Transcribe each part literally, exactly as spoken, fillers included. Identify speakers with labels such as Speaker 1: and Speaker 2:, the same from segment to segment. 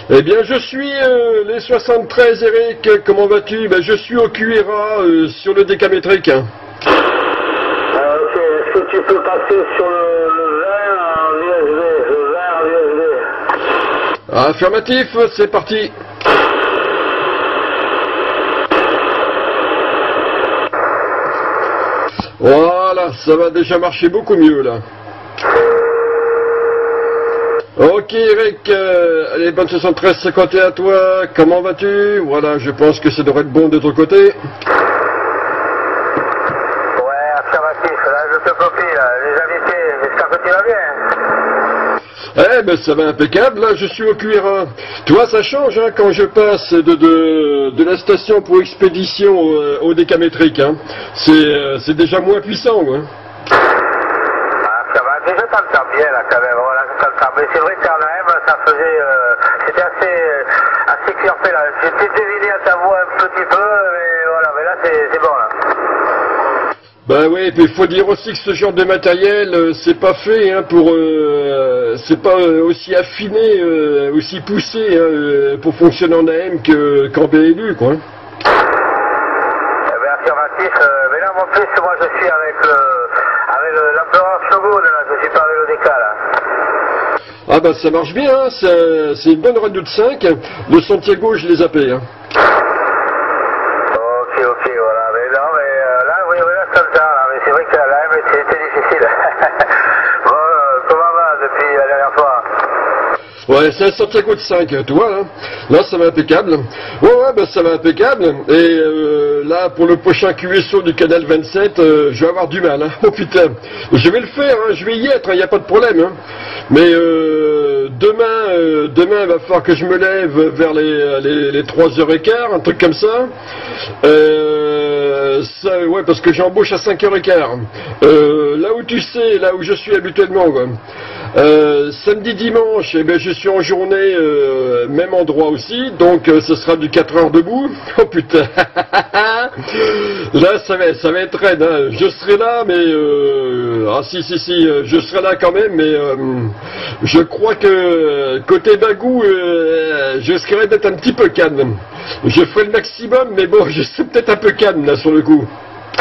Speaker 1: Eh bien, je suis euh, les soixante-treize, Eric. Comment vas-tu? Ben, je suis au Q R A euh, sur le décamétrique.
Speaker 2: Euh, ok, est-ce que tu peux passer sur le, le vert en U S B, le vert en U S B?
Speaker 1: Affirmatif, c'est parti. Voilà, ça va déjà marcher beaucoup mieux là. Ok Eric, euh, allez, bonne soixante-treize cinquante et un à toi, comment vas-tu? Voilà, je pense que ça devrait être bon de ton côté.
Speaker 2: Ouais, affirmatif, là je te copie, là, les invités, j'espère que tu vas bien.
Speaker 1: Eh ben ça va impeccable, là je suis au Q R A. Tu vois, ça change hein, quand je passe de, de, de la station pour expédition au, au décamétrique. Hein. C'est euh, c'est déjà moins puissant. Hein.
Speaker 2: Ah, ça va, mais je t'entends bien là quand même, voilà, je t'entends. Mais c'est vrai qu'en A M, ça faisait, euh, c'était assez, assez clair fait là. J'étais deviné à ta voix un petit peu, mais voilà, mais là c'est bon là.
Speaker 1: Ben oui, et puis il faut dire aussi que ce genre de matériel, euh, c'est pas fait hein, pour, euh, c'est pas euh, aussi affiné, euh, aussi poussé hein, euh, pour fonctionner en A M que qu'en B L U quoi.
Speaker 2: Eh bien affirmatif, euh, mais là en plus moi je suis avec le, avec l'empereur Shogun là, je suis pas avec le D K là.
Speaker 1: Ah ben ça marche bien, hein, c'est une bonne Redoute cinq, le Santiago je l'ai zappé. Hein.
Speaker 2: Ok, ok, voilà, mais non, mais euh, là, oui, oui, là, c'est le temps, là, mais c'est vrai que la M, c'était difficile. Bon, euh, comment va depuis la dernière fois?
Speaker 1: Ouais, c'est un Santiago de cinq, tu vois, là. Là, ça va impeccable. Ouais, ouais, ben ça va impeccable. Et euh, là, pour le prochain Q S O du canal vingt-sept, euh, je vais avoir du mal, hein. Oh putain. Je vais le faire, hein, je vais y être, il hein, n'y a pas de problème, hein. Mais euh, demain, euh, demain, il va falloir que je me lève vers les, les, les trois heures quinze, un truc comme ça. Euh, ça ouais, parce que j'embauche à cinq heures quinze. Euh, là où tu sais, là où je suis habituellement, quoi. Euh, samedi, dimanche, eh ben, je suis en journée, euh, même endroit aussi, donc euh, ce sera du quatre heures debout. Oh putain. Là, ça va, ça va être raide, hein. Je serai là, mais... Euh, ah si, si, si, euh, je serai là quand même, mais euh, je crois que côté bagou, euh, je risquerai d'être un petit peu calme. Je ferai le maximum, mais bon, je serai peut-être un peu calme, là, sur le coup.
Speaker 2: Eh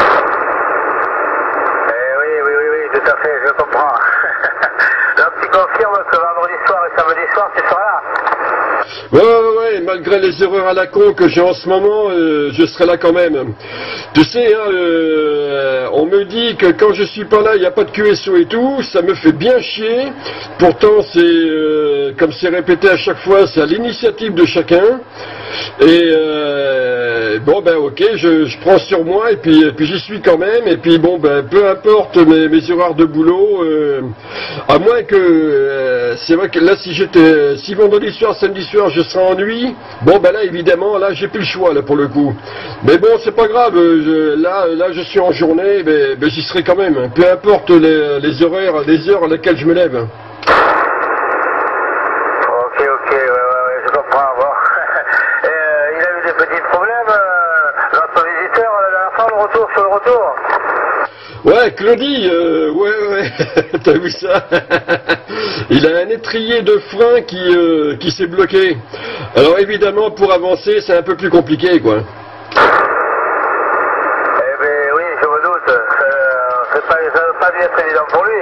Speaker 2: oui, oui, oui, oui, tout à fait, je comprends. Donc tu confirmes que vendredi soir et samedi soir, tu seras là?
Speaker 1: Ouais, ouais, ouais, malgré les erreurs à la con que j'ai en ce moment, euh, je serai là quand même. Tu sais, hein, euh, on me dit que quand je suis pas là, il n'y a pas de Q S O et tout, ça me fait bien chier. Pourtant, c'est, euh, comme c'est répété à chaque fois, c'est à l'initiative de chacun. Et euh, bon, ben ok, je, je prends sur moi et puis, et puis j'y suis quand même. Et puis bon, ben peu importe mes, mes horaires de boulot, euh, à moins que, euh, c'est vrai que là, si j'étais, si vendredi soir, samedi soir, je serais en nuit, bon ben là évidemment là j'ai plus le choix là pour le coup. Mais bon c'est pas grave, je, là là je suis en journée, ben, ben j'y serai quand même, peu importe les, les horaires, les heures à lesquelles je me lève.
Speaker 2: Ok ok, ouais, ouais, ouais, je comprends. Bon. Et, euh, il a eu des petits problèmes, euh, notre visiteur la dernière fois, le retour sur le retour.
Speaker 1: Ouais, Claudie, euh, ouais, ouais, t'as vu ça? Il a un étrier de frein qui, euh, qui s'est bloqué. Alors évidemment, pour avancer, c'est un peu plus compliqué, quoi.
Speaker 2: Eh ben oui, je me doute. Euh, c'est pas, ça va pas dû être évident pour lui.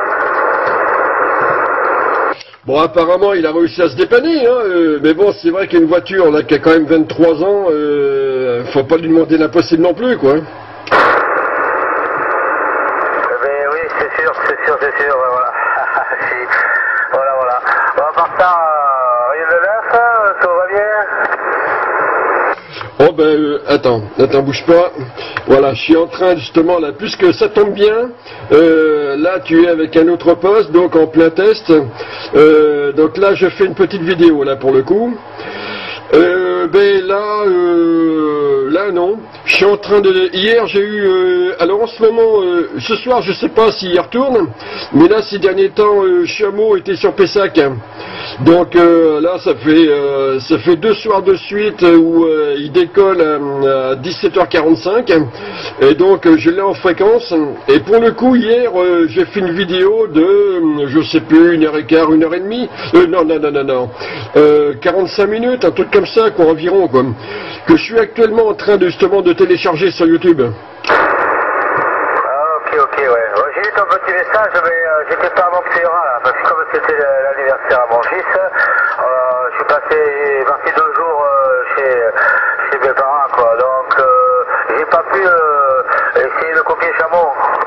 Speaker 1: Bon, apparemment, il a réussi à se dépanner, hein, euh, mais bon, c'est vrai qu'une voiture là, qui a quand même vingt-trois ans, euh, faut pas lui demander l'impossible non plus, quoi.
Speaker 2: C'est sûr, c'est sûr, c'est sûr, voilà. Si. Voilà, voilà. Bon, à part ça, euh, rien de neuf, tout va bien?
Speaker 1: Oh ben, euh, attends, attends, bouge pas. Voilà, je suis en train justement, là, puisque ça tombe bien, euh, là tu es avec un autre poste, donc en plein test. Euh, donc là, je fais une petite vidéo, là, pour le coup. Euh, ben là, euh, là non. Je suis en train de... Hier j'ai eu... Euh, alors en ce moment, euh, ce soir je sais pas s'il y retourne, mais là ces derniers temps, euh, Chameau était sur Pessac. Donc euh, là ça fait euh, ça fait deux soirs de suite où euh, il décolle à, à dix-sept heures quarante-cinq. Et donc euh, je l'ai en fréquence. Et pour le coup hier euh, j'ai fait une vidéo de euh, je sais plus, une heure et quart, une heure et demie. Euh, non non non non non. Euh, quarante-cinq minutes, un truc comme ça quoi environ quoi. Que je suis actuellement en train de, justement de télécharger sur YouTube.
Speaker 2: Ah, ok, ok, ouais. ouais j'ai vu ton petit message, mais euh, j'étais pas à Montpellier là, parce que comme c'était l'anniversaire à mon fils, euh, je suis passé, parti deux jours euh, chez, chez mes parents, quoi. Donc, euh, j'ai pas pu euh, essayer de copier Chameau.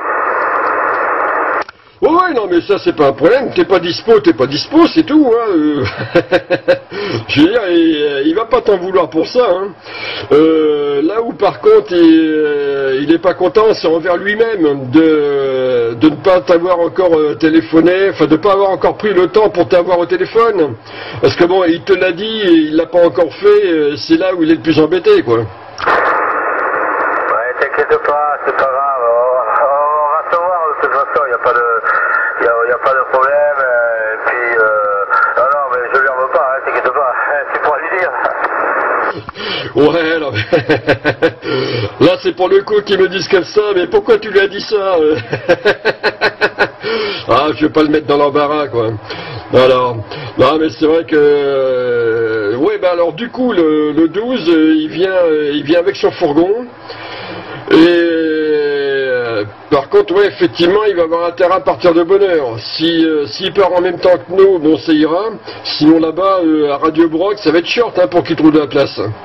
Speaker 1: Ouais, ouais, non, mais ça, c'est pas un problème. T'es pas dispo, t'es pas dispo, c'est tout, hein. Euh... Je veux dire, il, il va pas t'en vouloir pour ça, hein. Euh, là où, par contre, il, il est pas content, c'est envers lui-même de, de ne pas t'avoir encore euh, téléphoné, enfin, de pas avoir encore pris le temps pour t'avoir au téléphone. Parce que bon, il te l'a dit, il l'a pas encore fait, c'est là où il est le plus embêté, quoi.
Speaker 2: Ouais, t'inquiète pas, c'est pas grave. On va se voir, de toute façon, il n'y a pas de... Il n'y a, a pas de problème, euh, et puis, euh, non, non, mais je lui en veux pas, hein, t'inquiète pas, tu pourras lui dire.
Speaker 1: Ouais, non, mais... là c'est pour le coup qu'ils me disent comme ça, mais pourquoi tu lui as dit ça? Ah, je vais pas le mettre dans l'embarras, quoi. Alors, non, mais c'est vrai que... Euh, ouais, bah alors du coup, le, le douze, euh, il vient, euh, il vient avec son fourgon, et... Par contre, ouais, effectivement, il va avoir intérêt à partir de bonne heure. Si, euh, s'il part en même temps que nous, bon, ça ira. Sinon, là-bas, euh, à Radio Broc, ça va être short, hein, pour qu'il trouve de la place.
Speaker 2: Ouais,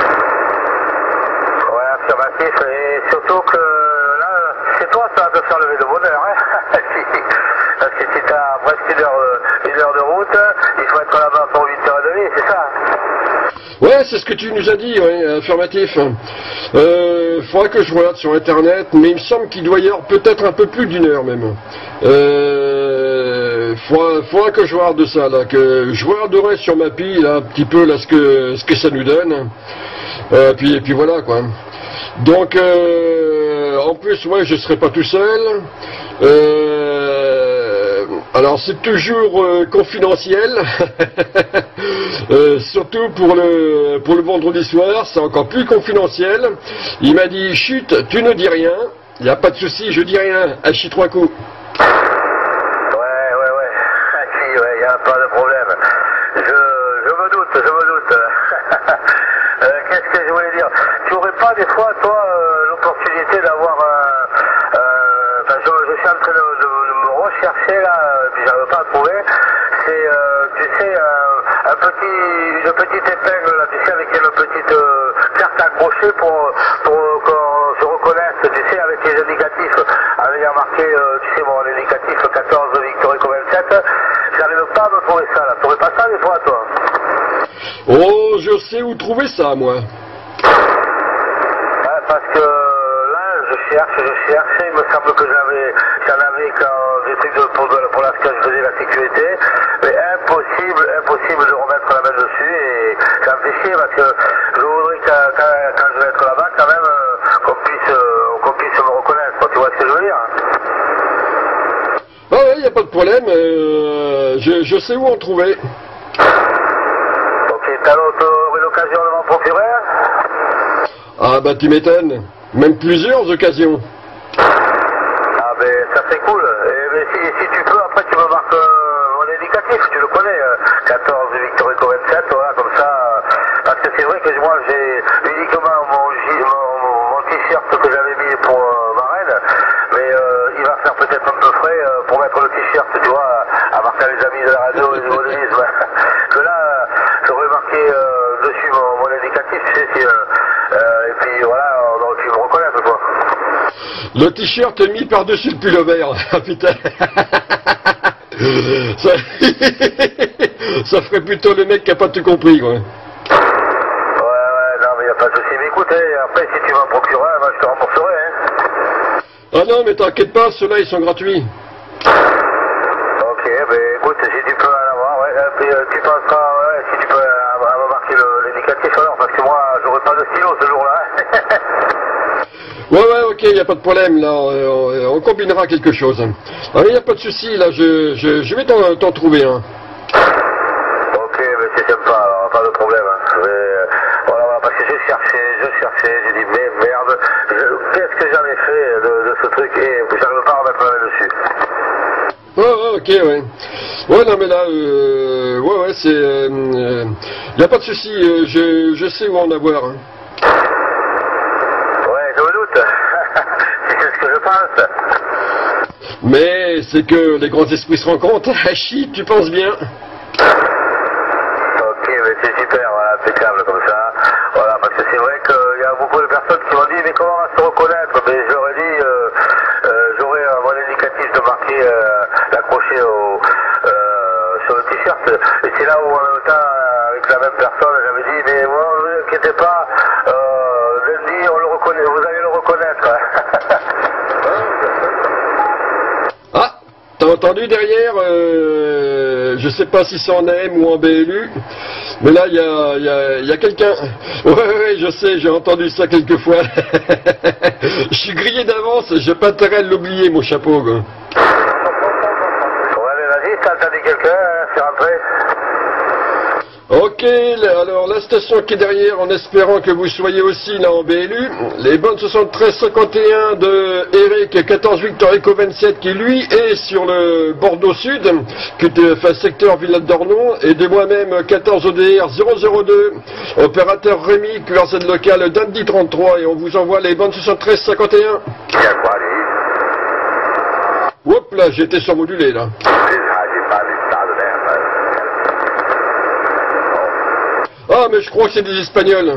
Speaker 2: affirmatif, et surtout que là, c'est toi, ça va te faire lever de bonne heure, hein. Parce que si t'as presque une heure, une heure de route, il faut être là-bas pour huit heures trente, c'est ça?
Speaker 1: Ouais, c'est ce que tu nous as dit, ouais, affirmatif. Euh, faudra que je regarde sur internet, mais il me semble qu'il doit y avoir peut-être un peu plus d'une heure même. Euh, faudra, faudra que je regarde de ça, là, que je regarderai sur ma pile, là, un petit peu, là, ce que, ce que ça nous donne. Euh, puis, et puis voilà, quoi. Donc, euh, en plus, ouais, je serai pas tout seul. Euh, alors, c'est toujours euh, confidentiel. euh, surtout pour le, pour le vendredi soir, c'est encore plus confidentiel. Il m'a dit, chut, tu ne dis rien. Il n'y a pas de souci, je dis rien. Hachi trois coups.
Speaker 2: Ouais, ouais, ouais. Si, ouais, il n'y a pas de problème. Je, je me doute, je me doute. euh, Qu'est-ce que je voulais dire? Tu aurais pas des fois, toi, euh, l'opportunité d'avoir un... Euh, enfin, je, je suis en train de, de, de me rechercher, là, puis j'arrive pas à trouver. C'est, euh, tu sais, un, un petit, une petite épingle, là, tu sais, avec une petite euh, carte accrochée pour, pour qu'on se reconnaisse, tu sais, avec les indicatifs, avec marqué, euh, tu sais, bon, l'indicatif quatorze Victory vingt-sept. J'arrive pas à me trouver ça, là. Tu aurais pas ça des fois, toi?
Speaker 1: Oh, je sais où trouver ça, moi.
Speaker 2: Ouais, parce que là, je cherche, je cherche, il me semble que j'avais, j'en avais quand j'étais de, pour, pour la, quand je faisais la sécurité, mais impossible, impossible de remettre la main dessus, et ça me fait chier parce que je voudrais quand, quand, quand je vais être là-bas, quand même, euh, qu'on puisse, euh, qu'on puisse me reconnaître, tu vois ce que je veux dire?
Speaker 1: Ah ouais, il n'y a pas de problème, euh, je, je sais où en trouver.
Speaker 2: Ok, t'as l'occasion de m'en procurer?
Speaker 1: Ah bah tu m'étonnes, même plusieurs occasions.
Speaker 2: Ah ben ça c'est cool, et ben, si, si tu peux, après tu me marques euh, mon indicatif, tu le connais, euh, quatorze Victory vingt-sept, voilà, comme ça, euh, parce que c'est vrai que moi j'ai uniquement mon, mon, mon t-shirt que j'avais mis pour euh, ma reine, mais euh, il va faire peut-être un peu frais euh, pour mettre le t-shirt, tu vois, à marquer les amis de la radio et du modernisme. Que là, j'aurais marqué euh, dessus mon, mon indicatif, tu sais, si, euh, euh, et puis voilà, donc tu me reconnais, quoi.
Speaker 1: Le t-shirt mis par-dessus le pull vert. Ah putain. Ça... ça ferait plutôt le mec qui a pas tout compris, quoi.
Speaker 2: Ouais, ouais, non, mais y a pas de souci. Mais écoute, hein, après, si tu m'en procures un, ben, je te rembourserai, hein.
Speaker 1: Ah non, mais t'inquiète pas, ceux-là, ils sont gratuits.
Speaker 2: Ok, ben écoute, si tu peux en avoir, ouais, et puis euh, tu penseras, ouais, si tu peux euh, avoir marqué l'indicatif alors, parce que moi, j'aurai pas de stylo ce jour-là, hein.
Speaker 1: a pas de problème, là, on, on combinera quelque chose. Il n'y a pas de souci, là, je, je, je vais t'en trouver un.
Speaker 2: Ok, mais c'est sympa, alors, pas de problème. Mais, euh, voilà, voilà, parce que j'ai cherché, je cherchais, j'ai dit, mais merde, qu'est-ce que j'en ai fait de, de ce truc et j'arrive pas à remettre la main dessus.
Speaker 1: Ouais, ouais, ok, ouais. Ouais, non, mais là, euh, ouais, ouais, c'est... Il euh, n'y a pas de souci, euh, je, je sais où en avoir. Hein.
Speaker 2: Ouais, je me doute. C'est ce que je pense.
Speaker 1: Mais c'est que les grands esprits se rencontrent. Hachi, tu penses bien.
Speaker 2: Ok, mais c'est super, voilà, impeccable comme ça. Voilà, parce que c'est vrai qu'il y a beaucoup de personnes qui m'ont dit, mais comment on va se reconnaître? Mais j'aurais dit, euh, euh, j'aurais euh, mon indicatif de marquer, euh, l'accrocher au, euh, sur le t-shirt. Et c'est là où, en même temps, avec la même personne, j'avais dit, mais moi, ne vous inquiétez pas, euh, lundi, on le reconnaît, vous allez le reconnaître.
Speaker 1: Ah, t'as entendu derrière, euh, je sais pas si c'est en A M ou en B L U, mais là, il y a, y a, y a quelqu'un. Ouais, ouais, je sais, j'ai entendu ça quelques fois. Je suis grillé d'avance, j'ai pas intérêt à l'oublier, mon chapeau, quoi.
Speaker 2: Ouais, mais vas-y, t'as entendu quelqu'un, hein, c'est rentré.
Speaker 1: Ok, alors la station qui est derrière, en espérant que vous soyez aussi là en B L U, les bonnes soixante-treize cinquante et un de Eric quatorze Victor Eco vingt-sept qui lui est sur le Bordeaux Sud, qui est enfin, secteur Villa d'Ornon, et de moi-même quatorze O D R zéro zéro deux, opérateur Rémi, Q R Z local Dandy trente-trois, et on vous envoie les bonnes soixante-treize cinquante et un.
Speaker 2: Il y a quoi, lui?
Speaker 1: Hop là, j'étais surmodulé là. Ah, mais je crois que c'est des Espagnols.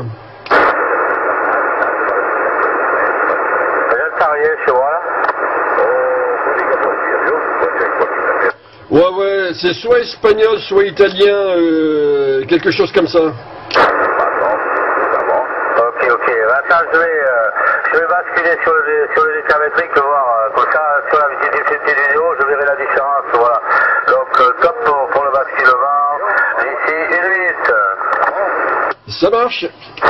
Speaker 2: J'entends rien chez moi, là.
Speaker 1: Ouais, ouais, c'est soit espagnol, soit italien, euh, quelque chose comme ça.
Speaker 2: Ok, ok. Attends, je vais, euh, je vais basculer sur le, sur le décamétrique, voir, euh, comme ça, sur la petite difficulté du vidéo, je verrai la différence, voilà. Donc, euh, top pour, pour le basculement, d'ici une minute.
Speaker 1: Ça marche.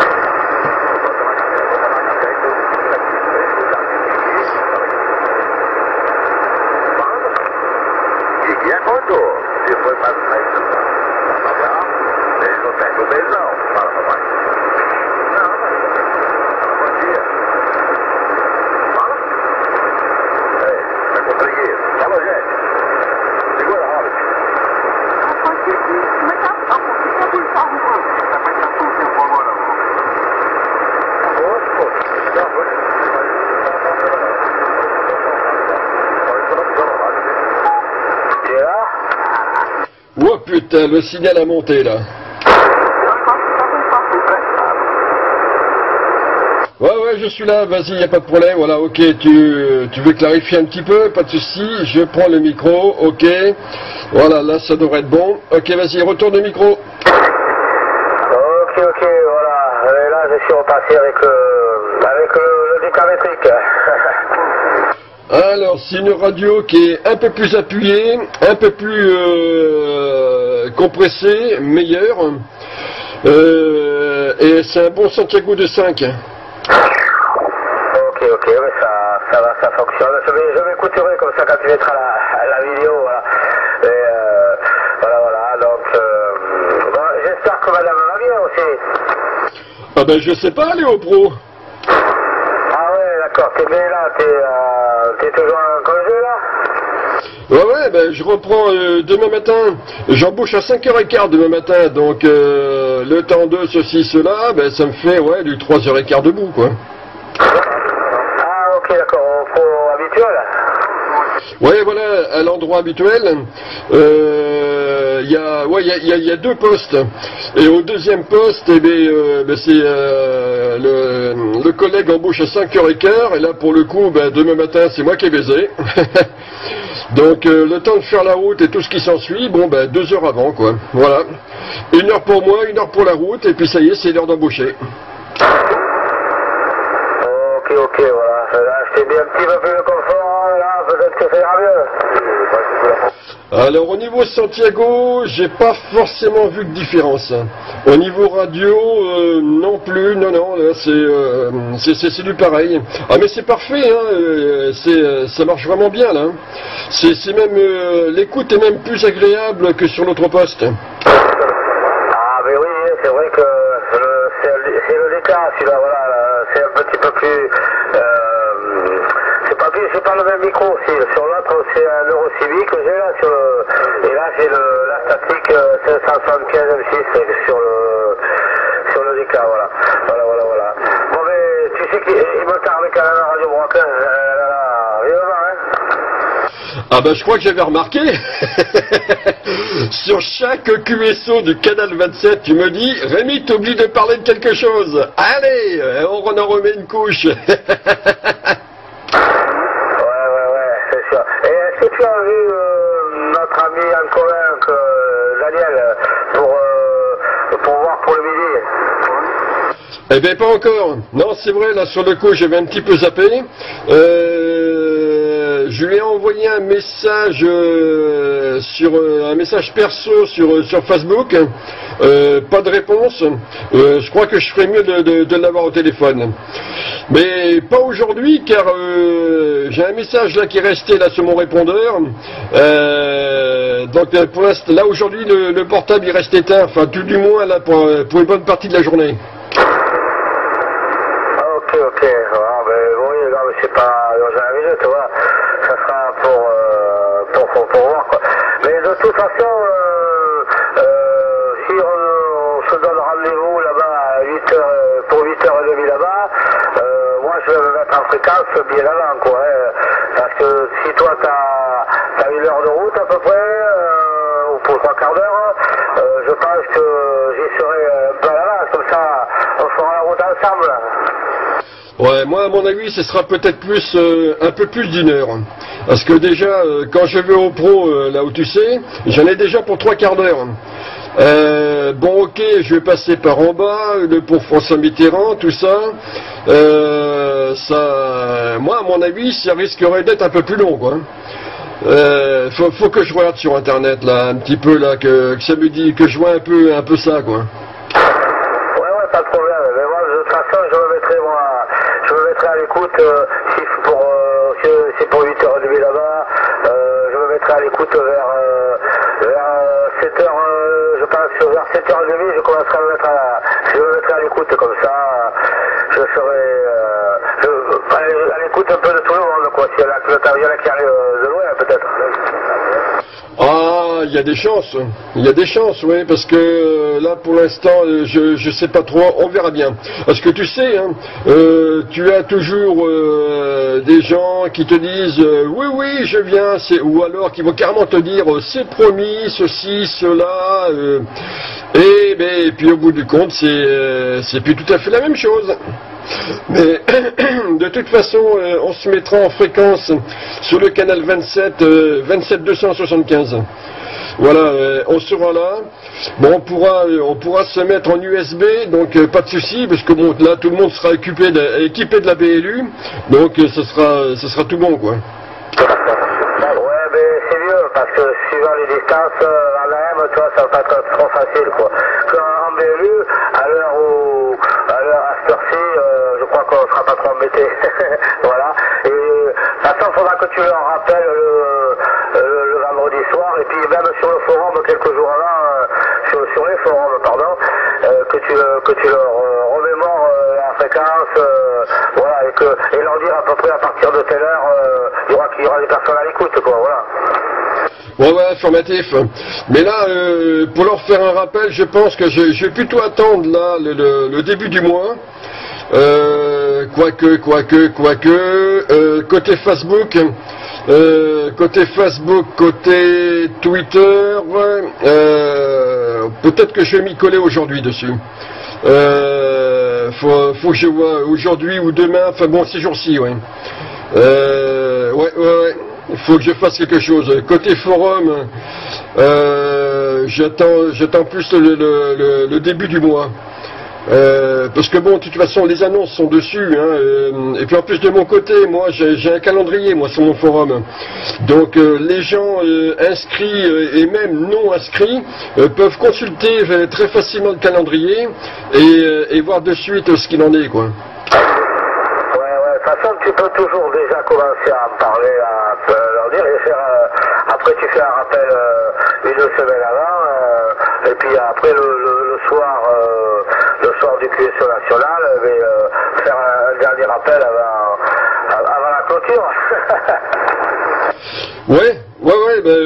Speaker 1: Oh putain, le signal a monté là. Ouais, ouais, je suis là, vas-y, y a pas de problème, voilà, ok, tu, tu veux clarifier un petit peu, pas de souci, je prends le micro, ok, voilà, là ça devrait être bon, ok, vas-y, retourne le micro.
Speaker 2: Ok, ok, voilà, et là je suis repassé avec le, avec le, le décamétrique.
Speaker 1: Alors, c'est une radio qui est un peu plus appuyée, un peu plus euh, compressée, meilleure, euh, et c'est un bon Santiago de cinq.
Speaker 2: Ok, ok, mais ça, ça va, ça fonctionne. Je vais, je m'écouterai comme ça quand tu mettras la, la vidéo, voilà. Et euh, voilà, voilà, donc euh, bon, j'espère que madame va bien aussi.
Speaker 1: Ah ben je sais pas, Léo Pro.
Speaker 2: Ah ouais, d'accord, t'es bien là, t'es euh, t'es toujours en congé là?
Speaker 1: Ouais, ouais, ben je reprends euh, demain matin. J'embauche à cinq heures quinze demain matin, donc euh, le temps de ceci, cela, ben ça me fait, ouais, du trois heures quinze debout, quoi.
Speaker 2: Ah ok, d'accord, au pro habituel?
Speaker 1: Ouais, voilà, à l'endroit habituel, euh, y a, ouais, il y a, y a, y a deux postes. Et au deuxième poste, eh bien, euh, ben c'est euh, le, le collègue embauche à cinq heures quinze, et là, pour le coup, ben, demain matin, c'est moi qui ai baisé. Donc, euh, le temps de faire la route et tout ce qui s'ensuit, bon, ben, deux heures avant, quoi. Voilà. Une heure pour moi, une heure pour la route, et puis ça y est, c'est l'heure d'embaucher.
Speaker 2: Ok, ok, voilà. Là, je t'ai mis un petit peu plus de confort, là, peut-être que ça ira mieux.
Speaker 1: Alors au niveau Santiago, j'ai pas forcément vu de différence. Au niveau radio, euh, non plus, non, non, là c'est euh, c'est du pareil. Ah mais c'est parfait, hein, euh, c'est ça marche vraiment bien là. C'est même euh, l'écoute est même plus agréable que sur l'autre poste.
Speaker 2: Ah mais oui, c'est vrai que c'est le déclin celui-là, voilà, c'est un petit peu plus. Euh, c'est pas c'est pas le même micro aussi. Sur l'autre c'est un Eurocivic que j'ai là sur le. Et là j'ai le la statique euh, cinq cent soixante-quinze M six sur le sur le déclin, voilà. Voilà, voilà, voilà. Bon mais tu sais qu'il me tarde avec la radio Broca, euh, hein.
Speaker 1: Ah bah je crois que j'avais remarqué. Sur chaque Q S O du canal vingt-sept, tu me dis, Rémi, t'oublies de parler de quelque chose. Allez, on en remet une couche.
Speaker 2: Est-ce que tu as vu euh, notre ami en commun, que, Daniel, pour, euh, pour voir pour le midi?
Speaker 1: Eh bien, pas encore. Non, c'est vrai, là, sur le coup, j'avais un petit peu zappé. Euh, je lui ai envoyé un message euh, sur euh, un message perso sur, sur Facebook. Euh, pas de réponse. Euh, je crois que je ferais mieux de, de, de l'avoir au téléphone. Mais pas aujourd'hui, car euh, j'ai un message là qui est resté là sur mon répondeur. Euh, donc pour l'instant, là aujourd'hui, le, le portable il reste éteint. Enfin, tout du moins là pour, pour une bonne partie de la journée.
Speaker 2: Ok, ok. Ah, ben, oui, non, mais c'est pas dans un minute, tu vois. Ça sera pour, euh, pour, pour, pour voir, quoi. Mais de toute façon, euh, euh, si on, on se donne rendez-vous là-bas à huit heures, pour huit heures trente là-bas, euh, moi je vais me mettre en fréquence bien avant, quoi. Hein, parce que si toi t'as as une heure de route à peu près, euh, ou pour trois quarts d'heure, euh, je pense que j'y serai un peu à l'avance, comme ça on fera la route ensemble.
Speaker 1: Ouais, moi à mon avis, ce sera peut-être plus, euh, un peu plus d'une heure. Parce que déjà, euh, quand je vais au pro, euh, là où tu sais, j'en ai déjà pour trois quarts d'heure. Euh, bon, ok, je vais passer par en bas, le pont François Mitterrand, tout ça. Euh, ça, moi, à mon avis, ça risquerait d'être un peu plus long, quoi. Euh, faut, faut que je regarde sur internet là, un petit peu là, que, que ça me dit, que je vois un peu, un peu ça, quoi.
Speaker 2: Ouais, ouais, pas de problème. Mais moi, de toute façon, je me mettrai moi. Je me mettrai à l'écoute, euh, si pour, euh, si c'est pour huit heures trente là-bas, euh, je me mettrai à l'écoute vers, euh, vers sept heures, euh, je pense, vers sept heures trente, je commencerai à me mettre à, je me mettrai à l'écoute, comme ça, je serai, euh, je, à l'écoute un peu de tout le monde, quoi, s'il y en a, il y en a qui arrivent de loin, peut-être.
Speaker 1: Ah, il y a des chances, il y a des chances, oui, parce que euh, là pour l'instant, je je sais pas trop, on verra bien. Parce que tu sais, hein, euh, tu as toujours euh, des gens qui te disent euh, oui oui je viens, ou alors qui vont carrément te dire euh, c'est promis, ceci, cela, euh, et, ben, et puis au bout du compte c'est euh, c'est plus tout à fait la même chose. Mais de toute façon, euh, on se mettra en fréquence sur le canal vingt-sept, euh, vingt-sept deux cent soixante-quinze. Voilà, euh, on sera là. Bon, on pourra, euh, on pourra se mettre en U S B, donc euh, pas de souci, parce que bon, là, tout le monde sera équipé de, équipé de la B L U, donc euh, ce sera, ce sera tout bon, quoi.
Speaker 2: Ouais, mais c'est mieux, parce que suivant les distances, euh, en A M, tu vois, ça va pas être trop facile, quoi. Qu'en B L U, à l'heure où, à l'heure à cette heure-ci, euh, je crois qu'on sera pas trop embêté. Voilà. Et, de toute façon, il faudra que tu leur rappelles le, le, le vendredi soir, et puis même sur le forum, quelques jours avant, euh, sur, sur les forums, pardon, euh, que tu, que tu leur euh, remémores euh, la fréquence, euh, voilà, et, que, et leur dire à peu près à partir de telle heure, euh, il y aura, il y aura des personnes à l'écoute, quoi, voilà.
Speaker 1: Ouais, ouais, informatif. Mais là, euh, pour leur faire un rappel, je pense que je, je vais plutôt attendre là le, le, le début du mois. Euh, quoique, quoique, quoique, euh, côté Facebook, euh, côté Facebook, côté Twitter, euh, peut-être que je vais m'y coller aujourd'hui dessus. Euh, faut, faut que je vois aujourd'hui ou demain, enfin bon, ces jours-ci, ouais. Euh, ouais, ouais, ouais. Il faut que je fasse quelque chose. Côté forum, euh, j'attends, j'attends plus le, le, le, le début du mois. Euh, parce que bon, de toute façon, les annonces sont dessus, hein, euh, et puis en plus de mon côté, moi, j'ai un calendrier, moi, sur mon forum. Donc, euh, les gens euh, inscrits euh, et même non inscrits euh, peuvent consulter euh, très facilement le calendrier et, euh, et voir de suite euh, ce qu'il en est, quoi.
Speaker 2: De toute façon, tu peux toujours déjà commencer à en parler, à leur dire, et faire, euh, après tu fais un rappel euh, une semaine avant, euh, et puis après le, le, le soir, euh, le soir du Q S O national, mais, euh, faire un, un dernier rappel avant, avant la clôture.
Speaker 1: Ouais, ouais, ouais, ben,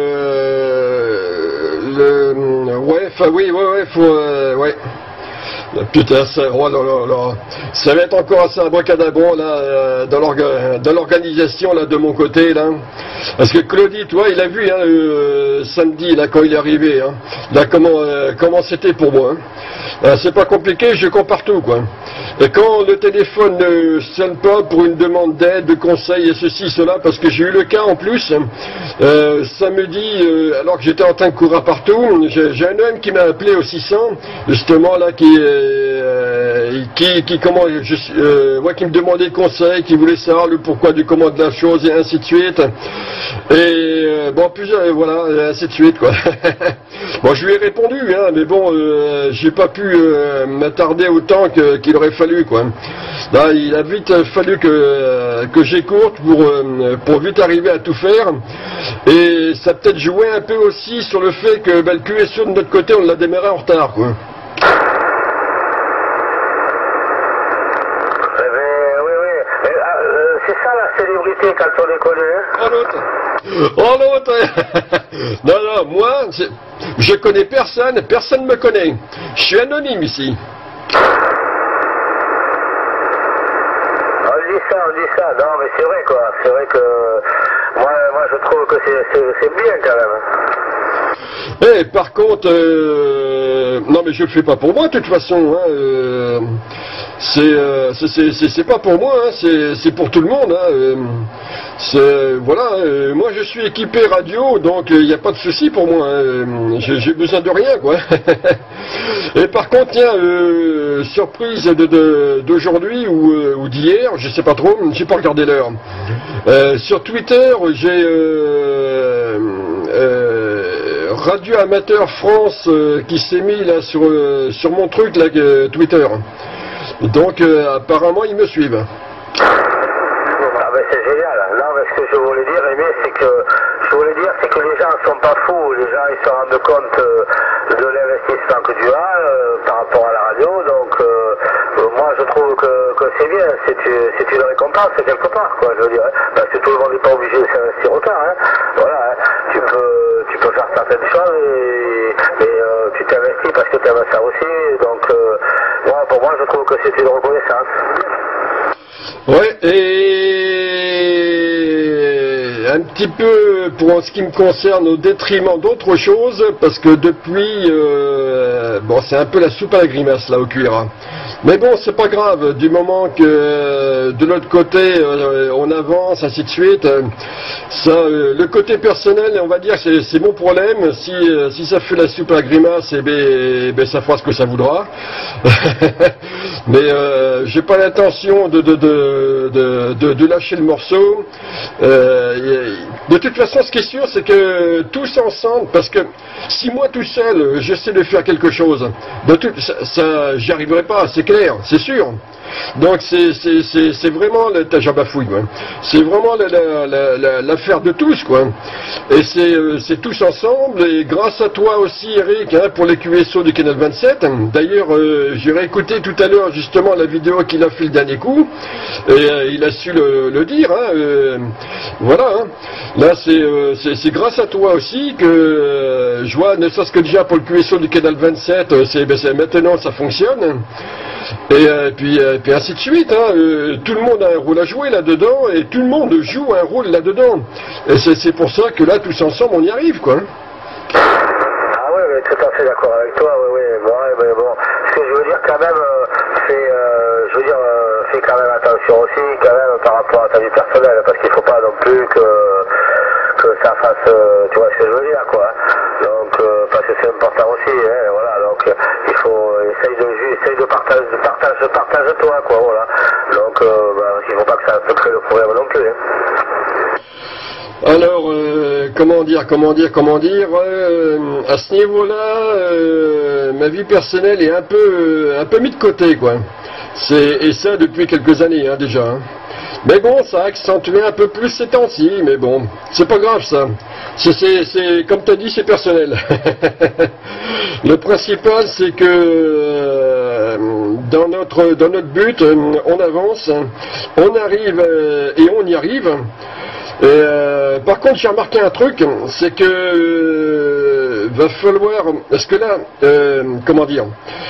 Speaker 1: euh, le, ouais, enfin oui, ouais, ouais, faut, euh, ouais. Putain, ça, oh là là là, ça va être encore assez abracadabra là, euh, dans l'organisation là de mon côté là, parce que Claudie, toi, il a vu hein, euh, samedi là quand il est arrivé, hein, là comment euh, comment c'était pour moi. Hein. Euh, c'est pas compliqué, je cours partout quoi. Et quand le téléphone ne sonne pas pour une demande d'aide, de conseil et ceci, cela, parce que j'ai eu le cas en plus, euh, samedi, euh, alors que j'étais en train de courir partout, j'ai un homme qui m'a appelé au six cents, justement là, qui, euh, qui, qui, comment, je, euh, ouais, qui me demandait conseil, qui voulait savoir le pourquoi du comment de la chose et ainsi de suite. Et euh, bon, plusieurs, euh, voilà, et ainsi de suite quoi. Bon, je lui ai répondu, hein, mais bon, euh, j'ai pas pu euh, m'attarder autant qu'il qu aurait fallu, quoi. Là, il a vite fallu que, euh, que j'écourte pour, euh, pour vite arriver à tout faire. Et ça a peut-être joué un peu aussi sur le fait que ben, le Q S O de notre côté, on l'a démarré en retard, quoi.
Speaker 2: C'est ça la célébrité quand on les connaît. Hein.
Speaker 1: Oh l'autre. Oh l'autre. Non, non, moi, je connais personne, personne me connaît. Je suis anonyme ici.
Speaker 2: On dit ça, on dit ça. Non, mais c'est vrai quoi. C'est vrai que moi, moi je trouve que c'est bien quand même.
Speaker 1: Eh, par contre, euh, non mais je le fais pas pour moi de toute façon. Hein, euh, c'est euh, c'est pas pour moi, hein, c'est pour tout le monde. Hein, euh, c'est voilà. Euh, moi je suis équipé radio, donc il euh, n'y a pas de souci pour moi. Hein, j'ai besoin de rien, quoi. Et par contre, tiens, euh, surprise de d'aujourd'hui ou, euh, ou d'hier, je sais pas trop, j'ai pas regardé l'heure. Euh, sur Twitter, j'ai euh, euh, Radio Amateur France euh, qui s'est mis là sur euh, sur mon truc là euh, Twitter. Donc euh, apparemment ils me suivent.
Speaker 2: Ah ben c'est génial. Non mais ce que je voulais dire, Aimé, c'est que je voulais dire c'est que les gens sont pas fous, les gens ils se rendent compte euh, de l'investissement que tu as euh, par rapport à la radio, donc euh, euh, moi je trouve que, que c'est bien, c'est une récompense quelque part quoi, je veux dire, hein, parce que tout le monde n'est pas obligé de s'investir autant, hein. Voilà, hein, tu peux tu peux faire certaines choses et, et euh, tu t'investis parce que tu aimes ça aussi, donc euh, moi, pour moi je trouve que c'est une reconnaissance.
Speaker 1: Ouais, et un petit peu pour en ce qui me concerne au détriment d'autres choses, parce que depuis, euh, bon, c'est un peu la soupe à la grimace là au cuir. Hein. Mais bon, c'est pas grave, du moment que euh, de l'autre côté euh, on avance, ainsi de suite. Euh, ça, euh, le côté personnel, on va dire, c'est mon problème. Si, euh, si ça fait la soupe à la grimace, eh ben, eh ben, ça fera ce que ça voudra. Mais euh, j'ai pas l'intention de de, de, de, de, de lâcher le morceau. Euh, de toute façon, ce qui est sûr, c'est que tous ensemble, parce que si moi tout seul, j'essaie de faire quelque chose, de tout, ça, ça j'y arriverai pas, c'est clair, c'est sûr. Donc c'est vraiment, t'as déjà bafouille, quoi. C'est vraiment l'affaire la, la, la, de tous, quoi. Et c'est euh, tous ensemble, et grâce à toi aussi, Eric, hein, pour les Q S O du Canal vingt-sept. D'ailleurs, euh, j'ai réécouté tout à l'heure justement la vidéo qu'il a fait le dernier coup, et euh, il a su le, le dire. Hein, euh, voilà. Hein. Là, c'est euh, grâce à toi aussi que euh, je vois, ne serait-ce que déjà pour le Q S O du Canal vingt-sept, c'est ben, maintenant ça fonctionne. Et euh, puis, euh, puis ainsi de suite, hein, euh, tout le monde a un rôle à jouer là-dedans, et tout le monde joue un rôle là-dedans. Et c'est pour ça que là, tous ensemble, on y arrive, quoi.
Speaker 2: Ah oui, mais tout à fait d'accord avec toi, oui, oui. Bon, mais bon, ce que je veux dire quand même, euh, c'est, euh, je veux dire, euh, fais quand même attention aussi, quand même, par rapport à ta vie personnelle, parce qu'il faut pas non plus que, que ça fasse, euh, tu vois ce que je veux dire, quoi. Donc, euh, parce que c'est important aussi, hein, voilà, donc, il faut, essaye de, essaye de partir de toi, quoi, voilà. Donc, euh, bah, il ne faut pas que ça se crée le problème non plus. Hein.
Speaker 1: Alors, euh, comment dire, comment dire, comment dire, euh, à ce niveau-là, euh, ma vie personnelle est un peu, euh, un peu mis de côté, quoi. C'est, et ça depuis quelques années, hein, déjà. Hein. Mais bon, ça a accentué un peu plus ces temps-ci, mais bon, c'est pas grave, ça. C'est, c'est, c'est comme tu as dit, c'est personnel. Le principal, c'est que euh, dans notre, dans notre but, on avance, on arrive euh, et on y arrive. Et euh, par contre, j'ai remarqué un truc, c'est que euh, va falloir, parce que là, euh, comment dire,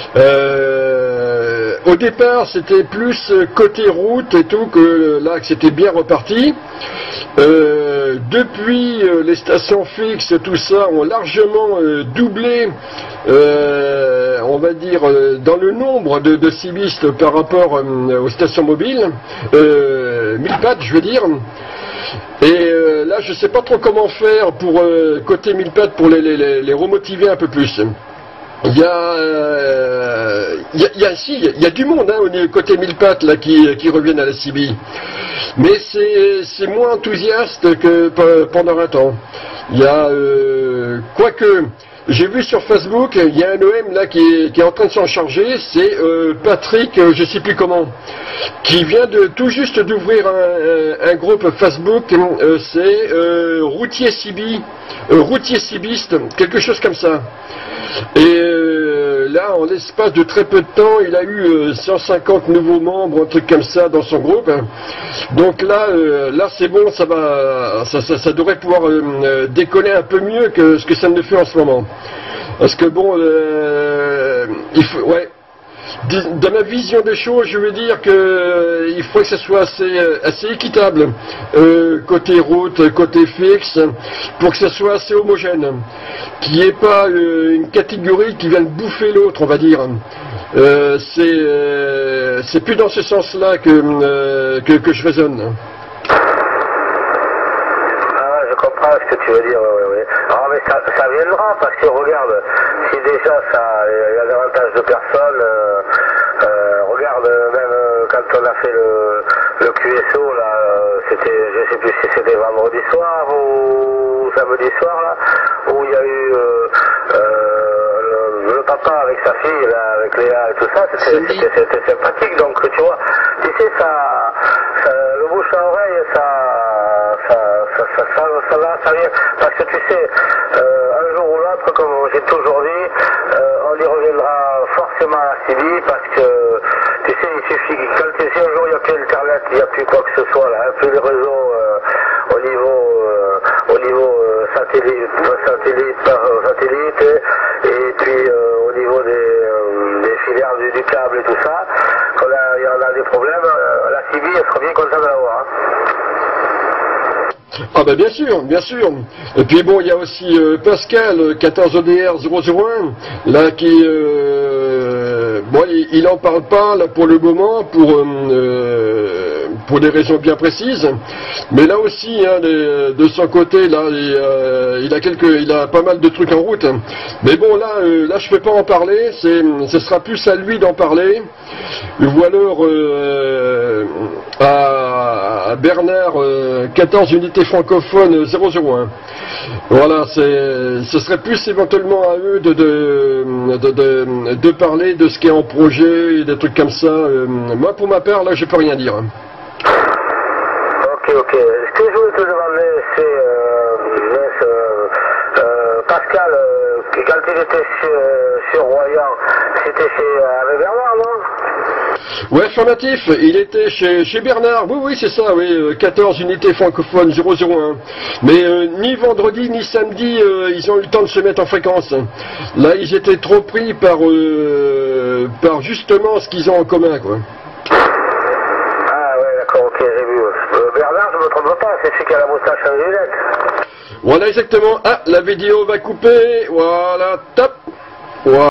Speaker 1: euh, au départ, c'était plus côté route et tout que là, que c'était bien reparti. Euh, depuis, euh, les stations fixes, tout ça, ont largement euh, doublé, euh, on va dire, euh, dans le nombre de, de cibistes par rapport euh, aux stations mobiles, euh, mille pattes, je veux dire. Et euh, là, je sais pas trop comment faire pour euh, côté mille pattes pour les, les, les remotiver un peu plus. Il y a, euh, il y a, il y a, si, il y a du monde hein, au côté mille pattes là qui, qui reviennent à la C B. Mais c'est, c'est moins enthousiaste que pendant un temps. Il y a, euh, quoique, j'ai vu sur Facebook, il y a un O M là qui est, qui est en train de s'en charger, c'est euh, Patrick, euh, je sais plus comment, qui vient de tout juste d'ouvrir un, un, un groupe Facebook, euh, c'est euh, Routier Cibi, euh, Routier Cibiste, quelque chose comme ça. Et euh, là, en l'espace de très peu de temps, il a eu euh, cent cinquante nouveaux membres, un truc comme ça, dans son groupe. Donc là, euh, là c'est bon, ça va, ça, ça, ça devrait pouvoir euh, décoller un peu mieux que ce que ça ne le fait en ce moment. Parce que bon, euh, il faut, ouais. Dans ma vision des choses, je veux dire que euh, il faut que ce soit assez, assez équitable, euh, côté route, côté fixe, pour que ce soit assez homogène, qu'il n'y ait pas euh, une catégorie qui vienne bouffer l'autre, on va dire. Euh, c'est, euh, c'est plus dans ce sens-là que, euh, que, que je raisonne.
Speaker 2: Ah, je comprends ce que tu veux dire, oui, oui. Ah, mais ça, ça viendra, parce que regarde, si déjà ça, il y a davantage de personnes, euh, euh, regarde, même euh, quand on a fait le, le Q S O, là, euh, c'était, je sais plus si c'était vendredi soir ou samedi soir, là, où il y a eu euh, euh, le, le papa avec sa fille, là, avec Léa et tout ça, c'était, c'était, c'était sympathique, donc tu vois, tu sais, ça, ça le bouche à oreille, ça, ça, ça, ça, ça, ça, va, ça vient, parce que tu sais, euh, un jour ou l'autre, comme j'ai toujours dit, euh, on y reviendra forcément à la C B, parce que, tu sais, il suffit, quand si un jour il n'y a plus Internet, il n'y a plus quoi que ce soit, là, hein, plus les réseaux euh, au niveau, euh, au niveau euh, satellite, satellite par euh, satellite, et, et puis euh, au niveau des, euh, des filières du, du câble et tout ça, quand il y en a des problèmes, euh, la C B, elle sera bien contente de l'avoir. Hein.
Speaker 1: Ah ben bien sûr, bien sûr. Et puis bon, il y a aussi euh, Pascal, quatorze O D R zéro zéro un, là qui, euh, bon, il, il en parle pas là pour le moment, pour euh, pour des raisons bien précises. Mais là aussi, hein, de, de son côté, là, il, euh, il a quelques, il a pas mal de trucs en route. Mais bon, là, euh, là, je peux pas en parler. C'est, ce sera plus à lui d'en parler. Ou alors euh, à, à Bernard, euh, quatorze unités francophones zéro zéro un. Voilà, c'est, ce serait plus éventuellement à eux de, de, de, de, de parler de ce qui est en projet et des trucs comme ça. Euh, moi, pour ma part, là, je peux rien dire.
Speaker 2: Ok, ok. Ce que je voulais te demander, c'est euh, euh, euh, Pascal, euh, quand il était sur, sur Royan, c'était chez avec Bernard, non?
Speaker 1: Ouais, affirmatif, il était chez, chez Bernard, oui, oui, c'est ça, oui, quatorze unités francophones zéro zéro un. Mais euh, ni vendredi ni samedi, euh, ils ont eu le temps de se mettre en fréquence. Là, ils étaient trop pris par, euh, par justement ce qu'ils ont en commun, quoi.
Speaker 2: Ah ouais, d'accord, ok, j'ai vu. Euh, Bernard, je me trompe pas, c'est celui qui a la moustache à lunettes.
Speaker 1: Voilà, exactement. Ah, la vidéo va couper, voilà, top. Voilà.